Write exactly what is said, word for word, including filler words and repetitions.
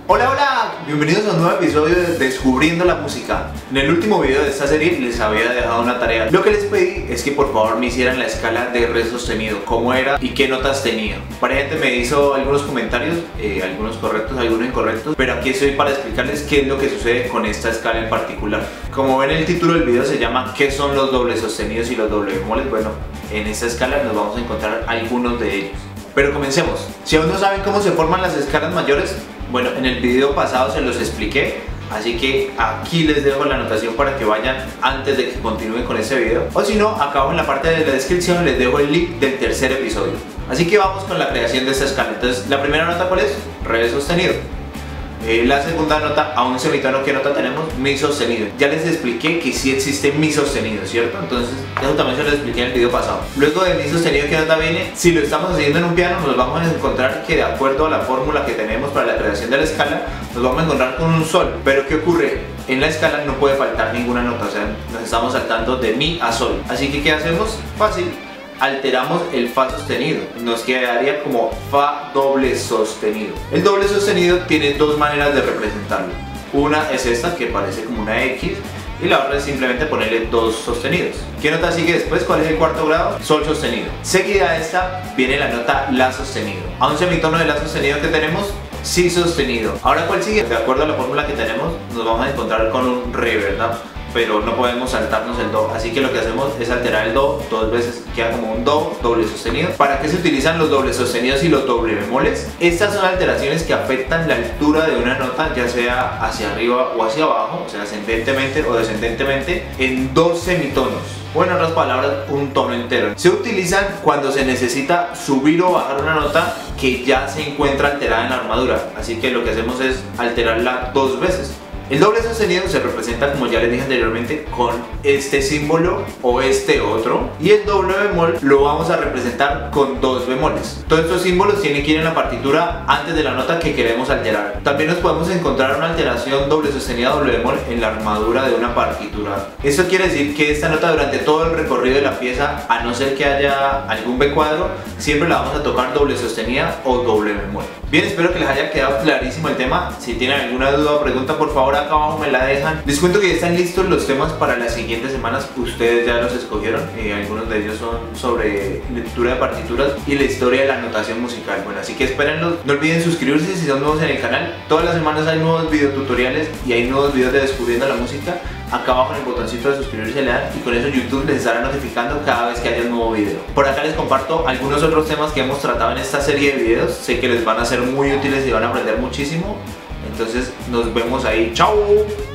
Hola, hola, bienvenidos a un nuevo episodio de Descubriendo la Música. En el último video de esta serie les había dejado una tarea. Lo que les pedí es que por favor me hicieran la escala de re sostenido, cómo era y qué notas tenía. Varias gente me hizo algunos comentarios, eh, algunos correctos, algunos incorrectos, pero aquí estoy para explicarles qué es lo que sucede con esta escala en particular. Como ven, el título del video se llama ¿qué son los dobles sostenidos y los doble bemoles? Bueno, en esta escala nos vamos a encontrar algunos de ellos. Pero comencemos. Si aún no saben cómo se forman las escalas mayores, bueno, en el video pasado se los expliqué, así que aquí les dejo la anotación para que vayan antes de que continúen con este video. O si no, acá abajo en la parte de la descripción les dejo el link del tercer episodio. Así que vamos con la creación de esta escala. Entonces, la primera nota, ¿cuál es? Re sostenido. Eh, la segunda nota, a un semitono, ¿qué nota tenemos? Mi sostenido. Ya les expliqué que sí existe mi sostenido, ¿cierto? Entonces, eso también se lo expliqué en el video pasado. Luego de mi sostenido, ¿qué nota viene? Si lo estamos haciendo en un piano, nos vamos a encontrar que de acuerdo a la fórmula que tenemos para la creación de la escala, nos vamos a encontrar con un sol. Pero ¿qué ocurre? En la escala no puede faltar ninguna nota, o sea, nos estamos saltando de mi a sol. Así que, ¿qué hacemos? Fácil. Alteramos el fa sostenido, nos quedaría como fa doble sostenido. El doble sostenido tiene dos maneras de representarlo. Una es esta, que parece como una X, y la otra es simplemente ponerle dos sostenidos. ¿Qué nota sigue después? ¿Cuál es el cuarto grado? Sol sostenido. Seguida a esta viene la nota la sostenido. A un semitono de la sostenido que tenemos, si sostenido. Ahora, ¿cuál sigue? De acuerdo a la fórmula que tenemos, nos vamos a encontrar con un re, ¿verdad? Pero no podemos saltarnos el do, así que lo que hacemos es alterar el do dos veces, queda como un do doble sostenido. ¿Para qué se utilizan los dobles sostenidos y los doble bemoles? Estas son alteraciones que afectan la altura de una nota, ya sea hacia arriba o hacia abajo, o sea, ascendentemente o descendentemente, en dos semitonos, o en otras palabras, un tono entero. Se utilizan cuando se necesita subir o bajar una nota que ya se encuentra alterada en la armadura, así que lo que hacemos es alterarla dos veces. El doble sostenido se representa, como ya les dije anteriormente, con este símbolo o este otro, y el doble bemol lo vamos a representar con dos bemoles. Todos estos símbolos tienen que ir en la partitura antes de la nota que queremos alterar. También nos podemos encontrar una alteración doble sostenida doble bemol en la armadura de una partitura. Esto quiere decir que esta nota durante todo el recorrido de la pieza, a no ser que haya algún B cuadro, siempre la vamos a tocar doble sostenida o doble bemol. Bien, espero que les haya quedado clarísimo el tema. Si tienen alguna duda o pregunta, por favor acá abajo me la dejan. Les cuento que ya están listos los temas para las siguientes semanas. Ustedes ya los escogieron, eh, algunos de ellos son sobre lectura de partituras y la historia de la notación musical. Bueno, así que espérenlos. No olviden suscribirse si son nuevos en el canal. Todas las semanas hay nuevos videotutoriales y hay nuevos videos de Descubriendo la Música. Acá abajo en el botoncito de suscribirse le dan y con eso YouTube les estará notificando cada vez que haya un nuevo video. Por acá les comparto algunos otros temas que hemos tratado en esta serie de videos. Sé que les van a ser muy útiles y van a aprender muchísimo. Entonces nos vemos ahí. ¡Chao!